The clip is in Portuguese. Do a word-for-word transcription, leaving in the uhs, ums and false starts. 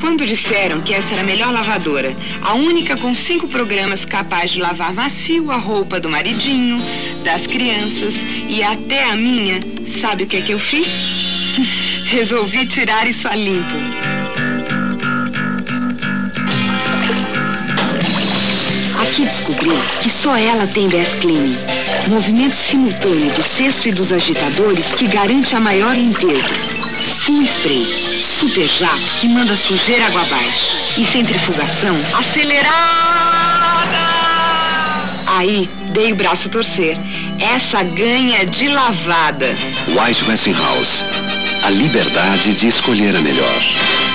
Quando disseram que essa era a melhor lavadora, a única com cinco programas capaz de lavar macio a roupa do maridinho, das crianças e até a minha, sabe o que é que eu fiz? Resolvi tirar isso a limpo. Aqui descobri que só ela tem Best Cleaning. Movimento simultâneo do cesto e dos agitadores que garante a maior limpeza. Full spray, super jato que manda sujeira água abaixo. E centrifugação acelerada! Aí, dei o braço a torcer. Essa ganha de lavada. White Westinghouse. A liberdade de escolher a melhor.